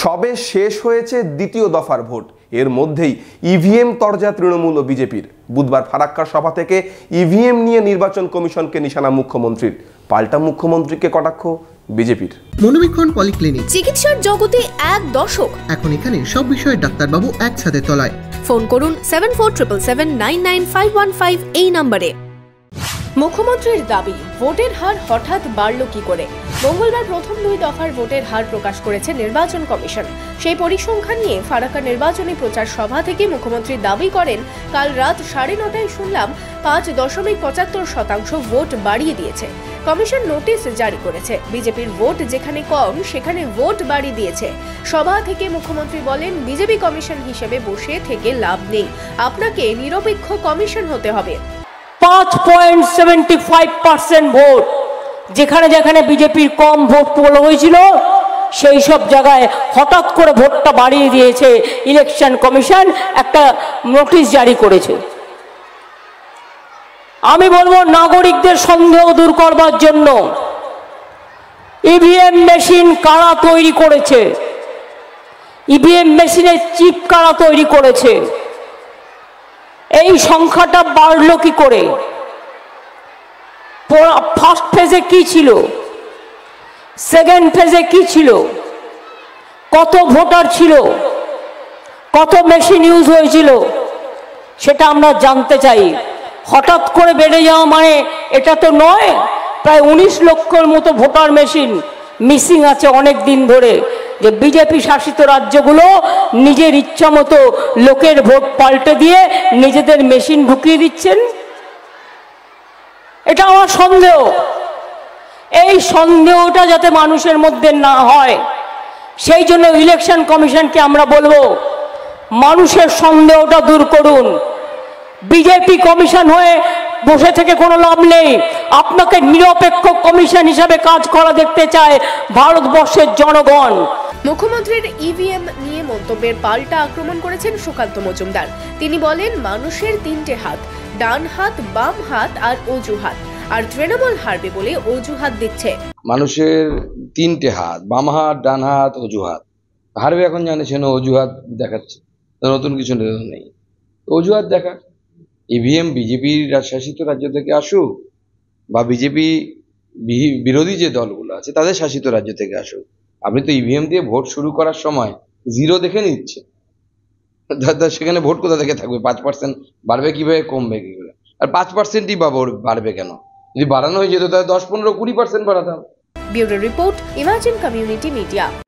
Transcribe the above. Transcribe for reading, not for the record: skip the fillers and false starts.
সবে শেষ হয়েছে দ্বিতীয় দফার ভোট, এর মধ্যেই ইভিএম তরজা তৃণমূল ও বিজেপির। বুধবার ফারাক্কার সভা থেকে ইভিএম নিয়ে নির্বাচন কমিশনকে নিশানা মুখ্যমন্ত্রীর, পাল্টা মুখ্যমন্ত্রীকে কটাক্ষ বিজেপির। মনোবীক্ষণ পলিক্লিনিক, চিকিৎসার জগতে এক দশক। এখন এখানে সব বিষয়ে ডাক্তারবাবু একসাথে তলায়। ফোন করুন 7477799515 এই নম্বরে। মুখ্যমন্ত্রীর দাবি, ভোটের হার হঠাৎ বাড়ল কি করে? মঙ্গলবার প্রথম দুই দফার ভোটের হার প্রকাশ করেছে নির্বাচন কমিশন। সেই পরিসংখ্যান নিয়ে ফারাক্কা নির্বাচনী প্রচার সভা থেকে মুখ্যমন্ত্রী দাবি করেন, কাল রাত 9:30টায় শুনলাম 5.75% ভোট বাড়িয়ে দিয়েছে। কমিশন নোটিশ জারি করেছে, বিজেপির ভোট যেখানে কম সেখানে ভোট বাড়িয়ে দিয়েছে। সভা থেকে মুখ্যমন্ত্রী বলেন, বিজেপি কমিশন হিসেবে বসে থেকে লাভ নেই, আপনাকে নিরপেক্ষ কমিশন হতে হবে। 5.75% ভোট, যেখানে যেখানে বিজেপির কম ভোট পোল হয়েছিল সেই সব জায়গায় হঠাৎ করে ভোটটা বাড়িয়ে দিয়েছে। ইলেকশন কমিশন একটা নোটিশ জারি করেছে। আমি বলবো, নাগরিকদের সন্দেহ দূর করবার জন্য ইভিএম মেশিন কারা তৈরি করেছে, ইভিএম মেশিনের চিপ কারা তৈরি করেছে, এই সংখ্যাটা বাড়লো কি করে? ফার্স্ট ফেজে কি ছিল, সেকেন্ড ফেজে কি ছিল, কত ভোটার ছিল, কত মেশিন ইউজ হয়েছিল, সেটা আমরা জানতে চাই। হঠাৎ করে বেড়ে যাওয়া মানে এটা তো নয়। প্রায় 19 লক্ষের মতো ভোটার মেশিন মিসিং আছে অনেক দিন ধরে, যে বিজেপি শাসিত রাজ্যগুলো নিজের ইচ্ছা মতো লোকের ভোট পাল্টে দিয়ে নিজেদের মেশিন ঢুকিয়ে দিচ্ছেন। এটা আমার সন্দেহ। এই সন্দেহটা যাতে মানুষের মধ্যে না হয়, সেই জন্য ইলেকশন কমিশনকে আমরা বলবো, মানুষের সন্দেহটা দূর করুন। বিজেপি কমিশন হয়ে বসে থেকে কোনো লাভ নেই। আপনাকে নিরপেক্ষ কমিশন হিসাবে কাজ করা দেখতে চায় ভারতবর্ষের জনগণ। মুখ্যমন্ত্রীর ইভিএম নিয়ে মন্তব্যের পাল্টা আক্রমণ করেছেন সুকান্ত মজুমদার। তিনি বলেন, মানুষের 3টে হাত, ডান হাত, বাম হাত আর অজুহাত, আর তৃণমূল হারবে বলে অজুহাত দিচ্ছে। মানুষের 3টে হাত, বাম হাত, ডান হাত, অজুহাত। হারবে এখন জানেছেন, অজুহাত দেখাচ্ছে, নতুন কিছু নেই, অজুহাত দেখা। ইভিএম বিজেপির শাসিত রাজ্য থেকে আসুক বা বিজেপি বিরোধী যে দলগুলো আছে তাদের শাসিত রাজ্য থেকে আসুক, আপনি তো ইভিএম দিয়ে ভোট শুরু করার সময় 0 দেখে নিচ্ছে। সেখানে ভোট কোথা থেকে থাকবে? 5% বাড়বে কিভাবে, কমবে কি করে? আর 5%ই বা বাড়বে কেন? যদি বাড়ানো হয়ে যেত তাহলে 10, 15, 20% বাড়াতাম। Bureau report, imagine community media.